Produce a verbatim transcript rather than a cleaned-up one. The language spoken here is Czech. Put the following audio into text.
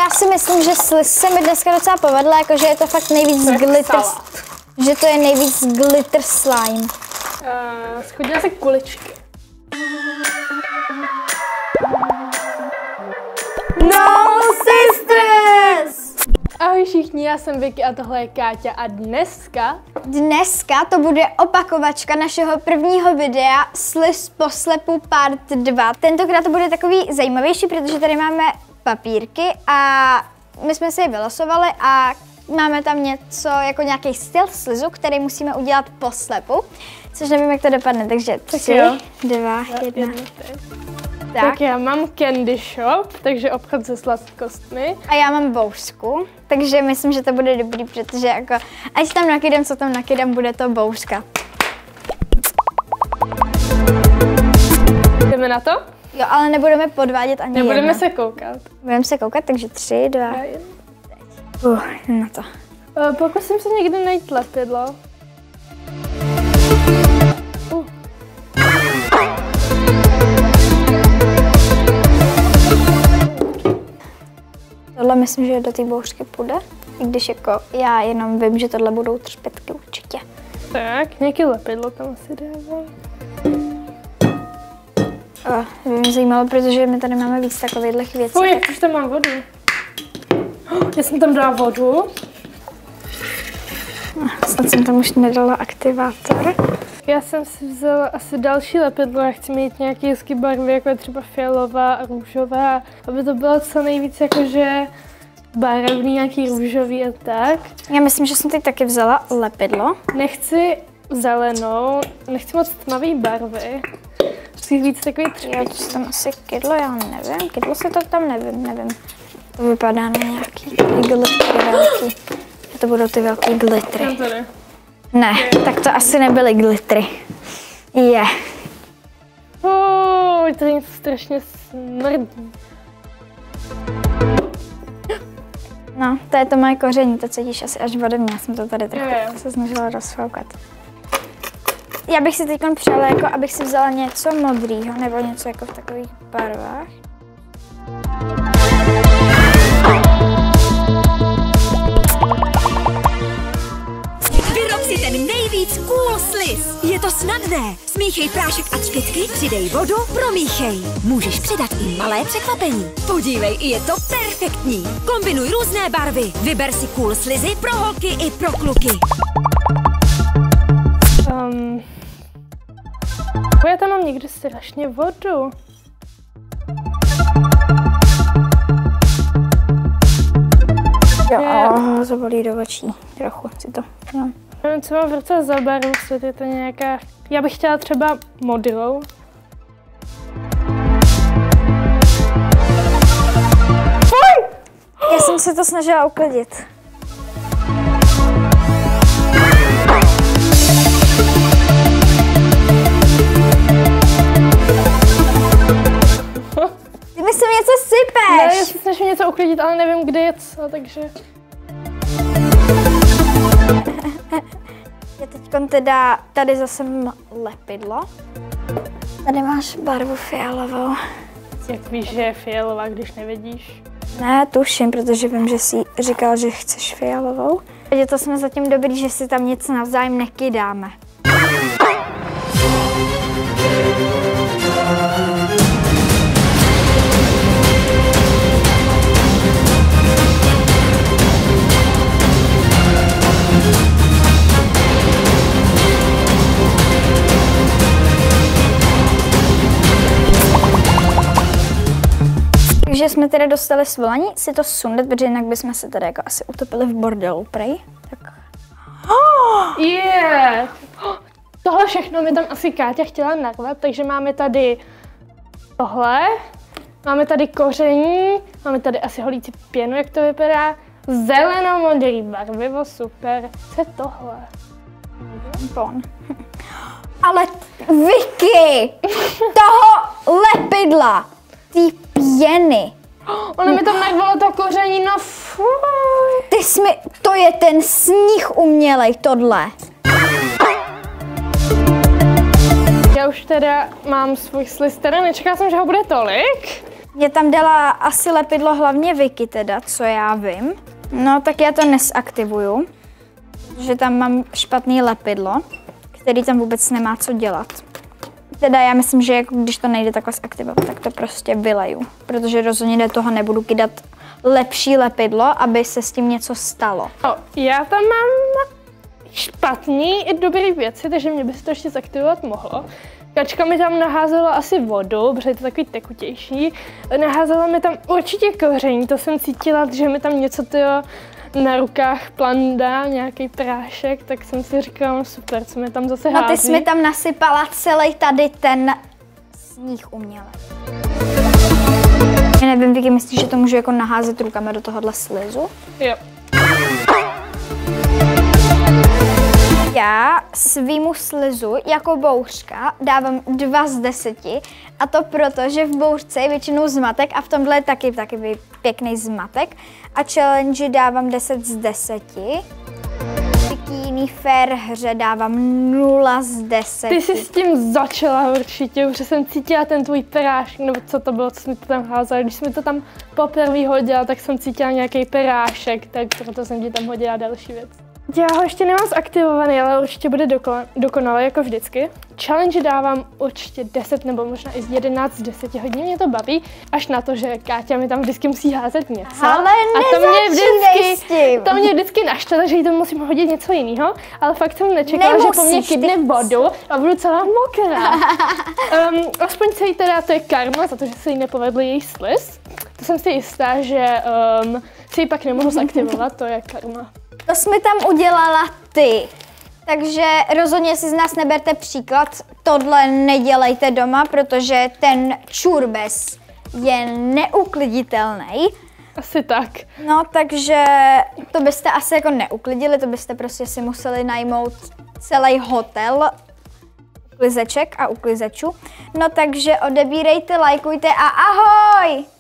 já si myslím, že sliz se mi dneska docela povedla, jakože je to fakt nejvíc to glitter, že to je nejvíc glitter slime. Uh, schodila se kuličky. No sisters! Ahoj všichni, já jsem Vicky a tohle je Káťa a dneska... Dneska to bude opakovačka našeho prvního videa Sliz po slepu part dva. Tentokrát to bude takový zajímavější, protože tady máme papírky a my jsme si je vylosovali a máme tam něco jako nějaký styl slizu, který musíme udělat po slepu, což nevím, jak to dopadne, takže tři, dva, jedna. Tak. tak já mám Candy Shop, takže obchod se sladkostmi. A já mám bouřku, takže myslím, že to bude dobrý, protože jako, ať tam nakydám, co tam nakydám, bude to bouřka. Jdeme na to? Jo, ale nebudeme podvádět ani Nebudeme jedna. se koukat. Budeme se koukat, takže tři, dva, uh, na to. Uh, pokusím se někdy najít lepidlo. Uh. Tohle myslím, že do té bouřky půjde, i když jako já jenom vím, že tohle budou třpětky určitě. Tak, nějaký lepidlo tam asi dávám. Oh, by mě zajímalo, protože my tady máme víc takových věcí. Fuj, jak už tam mám vodu. Oh, já jsem tam dala vodu. No, snad jsem tam už nedala aktivátor. Já jsem si vzala asi další lepidlo, já chci mít nějaké hezké barvy, jako je třeba fialová a růžová, aby to bylo co nejvíc jakože barevný, nějaký růžový a tak. Já myslím, že jsem teď taky vzala lepidlo. Nechci zelenou, nechci moc tmavý barvy. Chci víc takový třpětí. Já to tam asi kydlo, já nevím, kydlo se to tam nevím, nevím. To vypadá na nějaký glitry velký. To budou ty velký glitry. No to ne. Ne, je. Tak to asi nebyly glitry. Je. Yeah. Oh, to něco strašně smrdí. No, to je to moje koření, to cítíš asi až ode mě, já jsem to tady trochu je, je. se snažila rozfoukat. Já bych si teď přála, jako abych si vzala něco modrýho, nebo něco jako v takových barvách. Vyrob si ten nejvíc cool sliz. Je to snadné. Smíchej prášek a třpětky, přidej vodu, promíchej. Můžeš přidat i malé překvapení. Podívej, je to perfektní. Kombinuj různé barvy. Vyber si cool slizy pro holky i pro kluky. Um, já tam mám někdy strašně vodu. Jo, to bolí do očí. Trochu si to. No. Nevím, co mám v ruce za barvu, je to nějaká... Já bych chtěla třeba modrou. Fuj! Já jsem se to snažila uklidit. Ty mi sem něco sypeš! Ne, já se snažím něco uklidit, ale nevím, kde je co, takže... Já teď teda, tady zase mám lepidlo. Tady máš barvu fialovou. Jak víš, že je fialová, když nevidíš? Ne, tuším, protože vím, že jsi říkal, že chceš fialovou. Takže to jsme zatím dobrý, že si tam nic navzájem nekydáme. Takže jsme teda dostali svolení si to sundat, protože jinak bychom se teda jako asi utopili v bordelu, prej. Tak. Oh, yeah. Oh, tohle všechno mi tam asi Káťa chtěla narvat, takže máme tady tohle, máme tady koření, máme tady asi holící pěnu, jak to vypadá, zeleno-modrý barvivo, super. Co je tohle? Bon. Ale Vicky, toho lepidla, ty pěny. Ona mi tam narvala to koření, no fuj. Ty jsi mi, to je ten sníh umělej, tohle. Já už teda mám svůj sliz, teda nečekala jsem, že ho bude tolik. Mě tam dala asi lepidlo hlavně Vicky teda, co já vím. No tak já to nesaktivuju, že tam mám špatný lepidlo, který tam vůbec nemá co dělat. Teda já myslím, že jako když to nejde takhle zaktivovat, tak to prostě vyleju, protože rozhodně do toho nebudu kydat lepší lepidlo, aby se s tím něco stalo. O, já tam mám špatný i dobrý věci, takže mě by se to ještě zaktivovat mohlo. Kačka mi tam naházela asi vodu, protože je to takový tekutější. Naházela mi tam určitě koření, to jsem cítila, že mi tam něco tyjo, na rukách plandá, nějaký prášek, tak jsem si říkala, no super, co mi tam zase hází. No ty jsi mi tam nasypala celý tady ten sníh uměle. Já nevím, Vicky, myslíš, že to můžu jako naházet rukama do tohohle slizu? Jo. Já svýmu slizu jako bouřka dávám dva z deseti a to proto, že v bouřce je většinou zmatek a v tomhle je taky takový pěkný zmatek a challenge dávám deset z deseti. Bikini fair hře dávám nula z deseti. Ty jsi s tím začala určitě, protože jsem cítila ten tvůj prášek, nebo co to bylo, co jsi mi to tam házela. Když jsi mi to tam poprvé hodila, tak jsem cítila nějaký prášek, tak proto jsem ti tam hodila další věc. Já ho ještě nemám zaktivovaný, ale určitě bude doko- dokonalý jako vždycky. Challenge dávám určitě deset nebo možná i jedenáct z deseti, hodně mě to baví, až na to, že Káťa mi tam vždycky musí házet něco. Ale a to mě vždycky, s tím. to mě vždycky naštve, takže jí to musím hodit něco jiného, ale fakt jsem nečekala, Nemusíš, že po mně kydne vodu a budu celá mokrá. um, aspoň se jí teda, to je karma za to, že se jí nepovedl její sliz. To jsem si jistá, že um, si ji pak nemohu zaktivovat, to je karma. To jsi mi tam udělala ty. Takže rozhodně si z nás neberte příklad, tohle nedělejte doma, protože ten čurbes je neukliditelný. Asi tak. No, takže to byste asi jako neuklidili, to byste prostě si museli najmout celý hotel uklizeček a uklizečů. No, takže odebírejte, lajkujte a ahoj!